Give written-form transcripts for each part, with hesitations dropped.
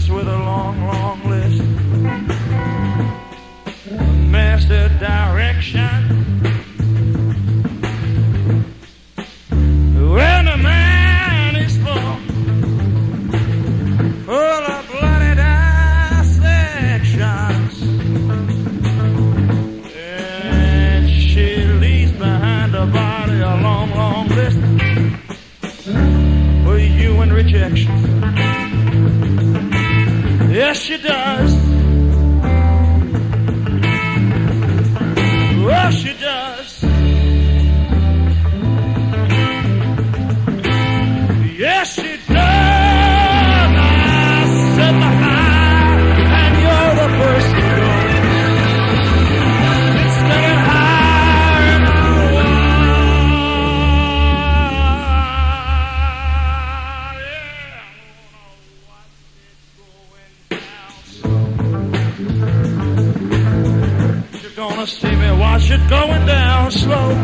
comes with a long, long list. Master direction. When a man is full of bloody dissections, and she leaves behind her body a long, long list for you and rejection. Yes, she does. Oh, she does. Yes, she does. I set the high, and you're the first to go. It's getting higher and higher. Yeah, you're gonna see me watch it going down slow.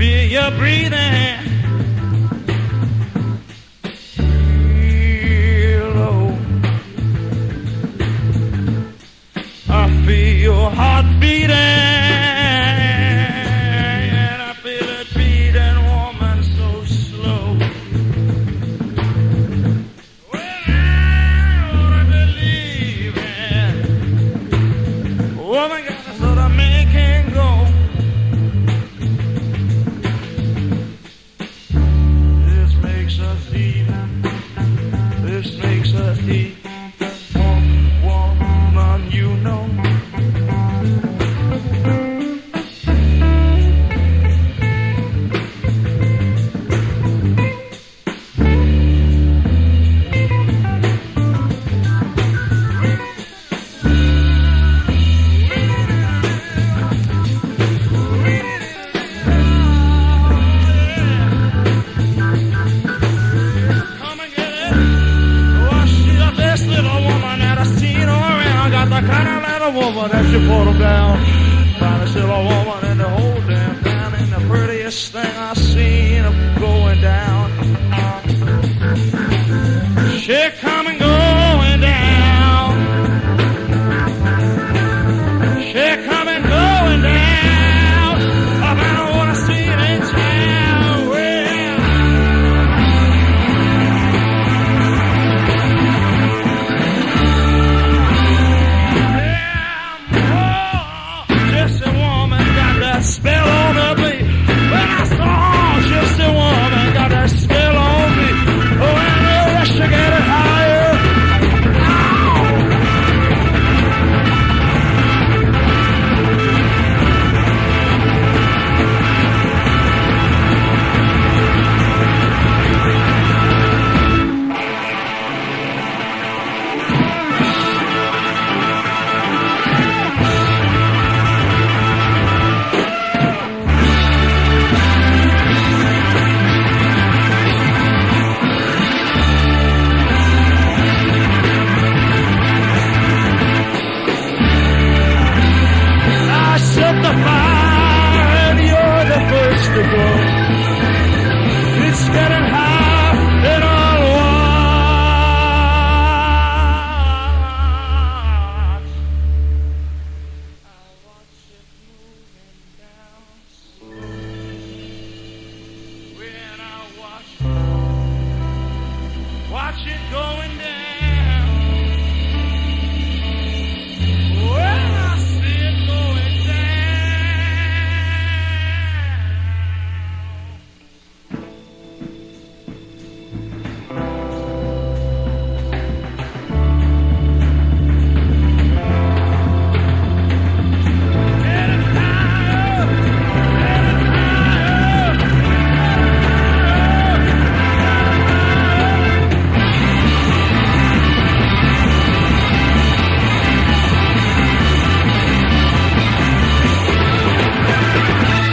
feel you breathing. Real low. I feel your heart beating. And I feel it beating, woman, so slow. When I wanna believe it, woman got us so the man can't go. This makes us even. This makes us even. Woman, you know. Come and get it. Oh, she's the best little woman that I've seen all around. Got the kind of little woman that you put her down. Finest little woman in the whole damn town. And the prettiest thing I've seen going down. She coming going down. She coming going down. Up and I wanna see it in town. Well, just a woman got that spell on her me. When I saw just a woman got that spell on me. Oh, and the rush to get it higher. I set the fire and you're the first to go. It's getting hot in all watch. I watch it moving down slow. When I watch it going down.